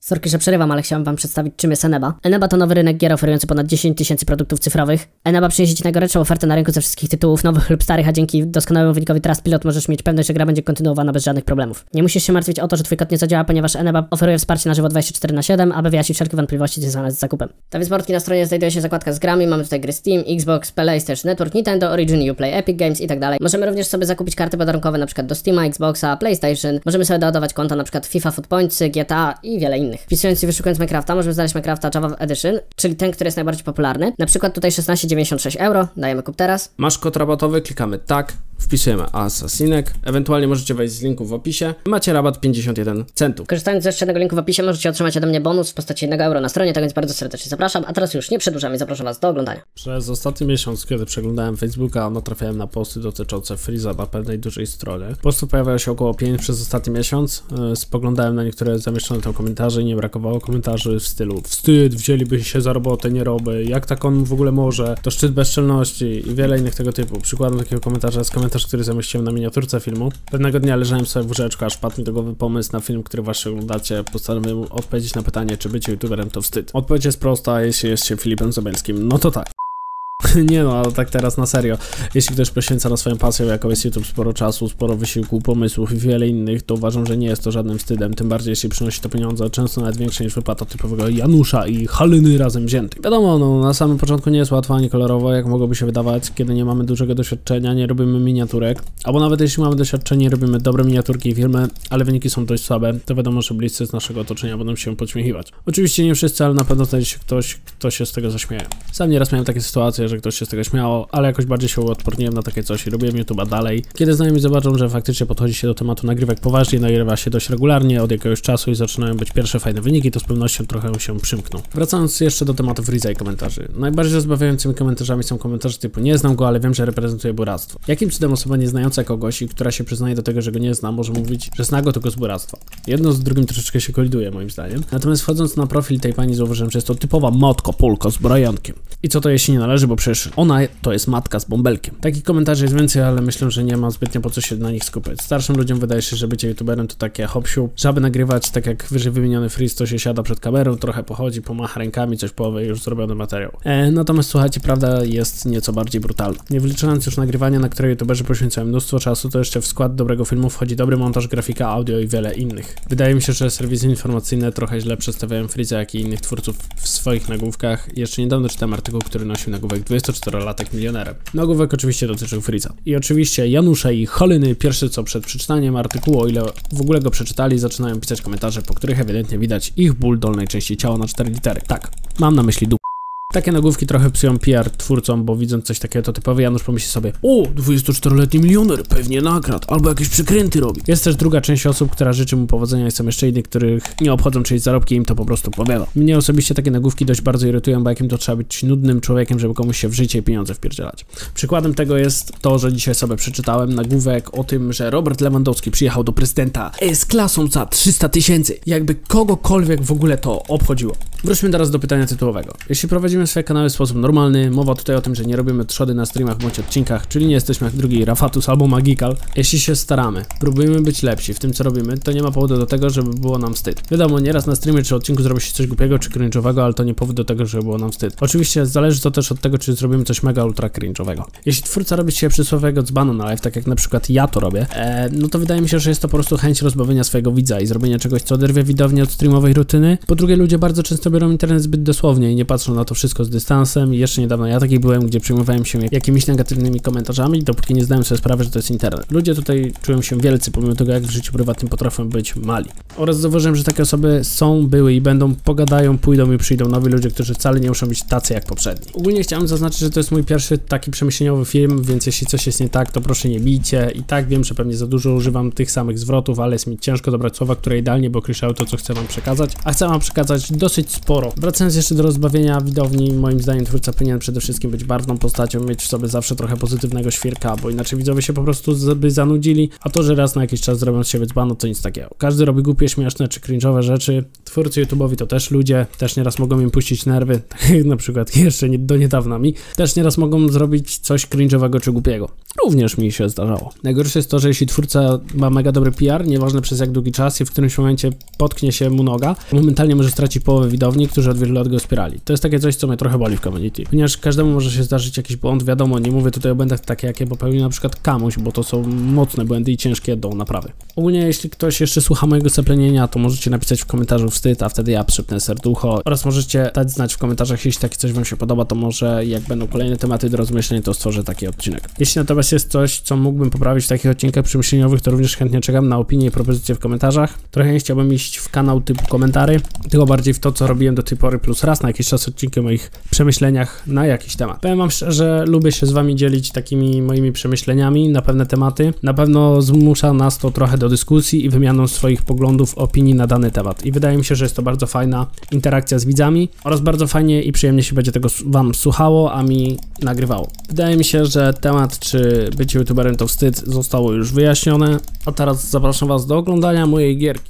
Sorki, że przerywam, ale chciałem wam przedstawić, czym jest Eneba. Eneba to nowy rynek gier oferujący ponad 10 000 produktów cyfrowych. Eneba przyniesie ci najgorętszą ofertę na rynku ze wszystkich tytułów, nowych lub starych, a dzięki doskonałemu wynikowi Trustpilot możesz mieć pewność, że gra będzie kontynuowana bez żadnych problemów. Nie musisz się martwić o to, że twój kod nie zadziała, ponieważ Eneba oferuje wsparcie na żywo 24/7, aby wyjaśnić wszelkie wątpliwości związane z zakupem. Tak więc portki na stronie znajduje się zakładka z grami, mamy tutaj gry Steam, Xbox, PlayStation Network, Nintendo, Origin, Uplay, Epic Games i tak dalej. Możemy również sobie zakupić karty podarunkowe np. do Steama, Xboxa, PlayStation. Możemy sobie doładować konta np. FIFA, Food Pointsy, GTA i wiele innych. Wpisując i wyszukując Minecrafta, możemy znaleźć Minecrafta Java Edition, czyli ten, który jest najbardziej popularny. Na przykład tutaj 16,96 €, dajemy kup teraz. Masz kod rabatowy, klikamy tak, wpisujemy Assassinek, ewentualnie możecie wejść z linku w opisie. Macie rabat 51 centów. Korzystając z jeszcze jednego linku w opisie możecie otrzymać ode mnie bonus w postaci 1 € na stronie, tak więc bardzo serdecznie zapraszam, a teraz już nie przedłużam i zapraszam was do oglądania. Przez ostatni miesiąc, kiedy przeglądałem Facebooka, natrafiałem na posty dotyczące Freeza na pewnej dużej stronie. Postów pojawiało się około 5 przez ostatni miesiąc. Spoglądałem na niektóre zamieszczone tam komentarze i nie brakowało komentarzy w stylu wstyd, wzięliby się za robotę, nie robię, jak tak on w ogóle może, to szczyt bezczelności i wiele innych tego typu. Przykładem takiego komentarza jest komentarz, który zamieściłem na miniaturce filmu. Pewnego dnia leżałem sobie w łóżeczku, aż padł mi do głowy pomysł na film, który właśnie oglądacie. Postanowiłem odpowiedzieć na pytanie, czy bycie youtuberem to wstyd. Odpowiedź jest prosta, jeśli jest się Filipem Zabelskim, no to tak. Nie no, ale tak teraz na serio. Jeśli ktoś poświęca na swoją pasję, jaką jest YouTube, sporo czasu, sporo wysiłku, pomysłów i wiele innych, to uważam, że nie jest to żadnym wstydem, tym bardziej jeśli przynosi to pieniądze, często nawet większe niż wypłata typowego Janusza i Halyny razem wziętych. Wiadomo, no na samym początku nie jest łatwo ani kolorowo, jak mogłoby się wydawać, kiedy nie mamy dużego doświadczenia, nie robimy miniaturek, albo nawet jeśli mamy doświadczenie, robimy dobre miniaturki i filmy, ale wyniki są dość słabe, to wiadomo, że bliscy z naszego otoczenia będą się podśmiechiwać. Oczywiście nie wszyscy, ale na pewno znajdzie się ktoś, kto się z tego zaśmieje. Sam nieraz miałem takie sytuacje, że ktoś się z tego śmiało, ale jakoś bardziej się uodporniłem na takie coś i robiłem YouTube'a dalej. Kiedy znajomi zobaczą, że faktycznie podchodzi się do tematu nagrywek poważnie, nagrywa się dość regularnie od jakiegoś czasu i zaczynają być pierwsze fajne wyniki, to z pewnością trochę się przymkną. Wracając jeszcze do tematu Freeza i komentarzy. Najbardziej rozbawiającymi komentarzami są komentarze typu nie znam go, ale wiem, że reprezentuje buractwo. Jakim cudem osoba nieznająca kogoś i która się przyznaje do tego, że go nie zna, może mówić, że zna go tylko z buractwa? Jedno z drugim troszeczkę się koliduje moim zdaniem. Natomiast wchodząc na profil tej pani zauważyłem, że jest to typowa matka Polka z Briankiem. I co to jeśli nie należy, bo przecież ona to jest matka z bąbelkiem. Takich komentarzy jest więcej, ale myślę, że nie ma zbytnio po co się na nich skupiać. Starszym ludziom wydaje się, że bycie youtuberem to takie hop-siup. Żeby nagrywać, tak jak wyżej wymieniony Freeze, to się siada przed kamerą, trochę pochodzi, pomacha rękami, coś powie i już zrobiony materiał. Natomiast słuchajcie, prawda jest nieco bardziej brutalna. Nie wliczając już nagrywania, na które youtuberzy poświęcają mnóstwo czasu, to jeszcze w skład dobrego filmu wchodzi dobry montaż, grafika, audio i wiele innych. Wydaje mi się, że serwisy informacyjne trochę źle przedstawiają Freeza, jak i innych twórców w swoich nagłówkach. Jeszcze niedawno czytałem artykuł, który nosił nagłówek 24-latek milionerem. Nagłówek oczywiście dotyczył Freeza. I oczywiście Janusza i Halyny pierwsze co przed przeczytaniem artykułu, o ile w ogóle go przeczytali, zaczynają pisać komentarze, po których ewidentnie widać ich ból dolnej części ciała na 4 litery. Tak, mam na myśli dół. Takie nagłówki trochę psują PR twórcom, bo widząc coś takiego, to typowy Janusz pomyśli sobie: o, 24-letni milioner, pewnie nakradł, albo jakieś przekręty robi. Jest też druga część osób, która życzy mu powodzenia i są jeszcze inni, których nie obchodzą czyjeś zarobki i im to po prostu powiada. Mnie osobiście takie nagłówki dość bardzo irytują, bo jakim to trzeba być nudnym człowiekiem, żeby komuś się w życie i pieniądze wpierdzielać. Przykładem tego jest to, że dzisiaj sobie przeczytałem nagłówek o tym, że Robert Lewandowski przyjechał do prezydenta z klasą za 300 000. Jakby kogokolwiek w ogóle to obchodziło. Wróćmy teraz do pytania tytułowego. Jeśli prowadzimy swoje kanały w sposób normalny, mowa tutaj o tym, że nie robimy trzody na streamach bądź odcinkach, czyli nie jesteśmy jak drugi Rafatus albo Magical. Jeśli się staramy, próbujemy być lepsi w tym co robimy, to nie ma powodu do tego, żeby było nam wstyd. Wiadomo, nieraz na streamie czy odcinku zrobi się coś głupiego czy cringe'owego, ale to nie powód do tego, żeby było nam wstyd. Oczywiście zależy to też od tego, czy zrobimy coś mega ultra cringe'owego. Jeśli twórca robi się przysłowiowego dzbana na live, tak jak na przykład ja to robię, no to wydaje mi się, że jest to po prostu chęć rozbawienia swojego widza i zrobienia czegoś, co oderwie widownię od streamowej rutyny. Po drugie, ludzie bardzo często biorą internet zbyt dosłownie i nie patrzą na to wszystko z dystansem. I jeszcze niedawno ja taki byłem, gdzie przejmowałem się jakimiś negatywnymi komentarzami, dopóki nie zdałem sobie sprawy, że to jest internet. Ludzie tutaj czują się wielcy, pomimo tego, jak w życiu prywatnym potrafią być mali. Oraz zauważyłem, że takie osoby są, były i będą, pogadają, pójdą i przyjdą nowi ludzie, którzy wcale nie muszą być tacy jak poprzedni. Ogólnie chciałem zaznaczyć, że to jest mój pierwszy taki przemyśleniowy film, więc jeśli coś jest nie tak, to proszę nie bijcie. I tak wiem, że pewnie za dużo używam tych samych zwrotów, ale jest mi ciężko dobrać słowa, które idealnie by określały to, co chcę wam przekazać. A chcę wam przekazać dosyć sporo. Wracając jeszcze do rozbawienia widowni, widowni. Moim zdaniem twórca powinien przede wszystkim być barwną postacią, mieć w sobie zawsze trochę pozytywnego świerka, bo inaczej widzowie się po prostu by zanudzili, a to, że raz na jakiś czas zrobią z siebie dzbano, to nic takiego. Każdy robi głupie, śmieszne czy cringe'owe rzeczy. Twórcy YouTube'owi to też ludzie, też nieraz mogą im puścić nerwy, tak jak na przykład jeszcze do niedawna mi. Też nieraz mogą zrobić coś cringe'owego czy głupiego. Również mi się zdarzało. Najgorsze jest to, że jeśli twórca ma mega dobry PR, nieważne przez jak długi czas i w którymś momencie potknie się mu noga, momentalnie może stracić połowę widowni, którzy od wielu lat go wspierali. To jest takie coś, co mnie trochę boli w community. Ponieważ każdemu może się zdarzyć jakiś błąd, wiadomo, nie mówię tutaj o błędach takie, jakie popełnił na przykład Kamuś, bo to są mocne błędy i ciężkie do naprawy. Ogólnie, jeśli ktoś jeszcze słucha mojego seplenienia, to możecie napisać w komentarzu wstyd, a wtedy ja przypnę serducho. Oraz możecie dać znać w komentarzach, jeśli takie coś wam się podoba, to może jak będą kolejne tematy do rozmyśleń, to stworzę taki odcinek. Jeśli natomiast jest coś, co mógłbym poprawić w takich odcinkach przemyśleniowych, to również chętnie czekam na opinie i propozycje w komentarzach. Trochę nie chciałbym iść w kanał typu komentary, tylko bardziej w to, co robiłem do tej pory, plus raz na jakiś czas odcinki o moich przemyśleniach na jakiś temat. Powiem wam szczerze, lubię się z wami dzielić takimi moimi przemyśleniami na pewne tematy. Na pewno zmusza nas to trochę do dyskusji i wymianą swoich poglądów, opinii na dany temat. I wydaje mi się, że jest to bardzo fajna interakcja z widzami oraz bardzo fajnie i przyjemnie się będzie tego wam słuchało, a mi nagrywało. Wydaje mi się, że temat, czy bycie youtuberem to wstyd, zostało już wyjaśnione, a teraz zapraszam was do oglądania mojej gierki.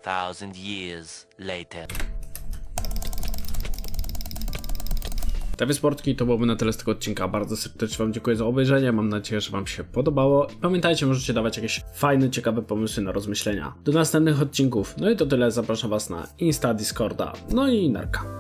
2,000 years later. Te sportki to byłoby na tyle z tego odcinka. Bardzo serdecznie wam dziękuję za obejrzenie. Mam nadzieję, że wam się podobało. I pamiętajcie, możecie dawać jakieś fajne, ciekawe pomysły na rozmyślenia. Do następnych odcinków. No i to tyle. Zapraszam was na Insta, Discorda. No i narka.